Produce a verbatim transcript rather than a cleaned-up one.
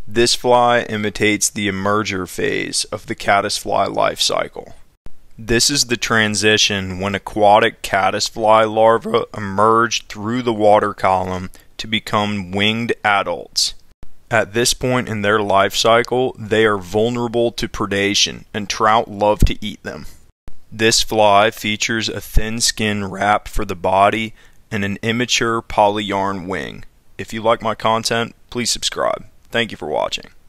This fly imitates the emerger phase of the caddisfly life cycle. This is the transition when aquatic caddisfly larvae emerge through the water column to become winged adults. At this point in their life cycle, they are vulnerable to predation, and trout love to eat them. This fly features a thin skin wrap for the body and an immature polyyarn wing. If you like my content, please subscribe. Thank you for watching.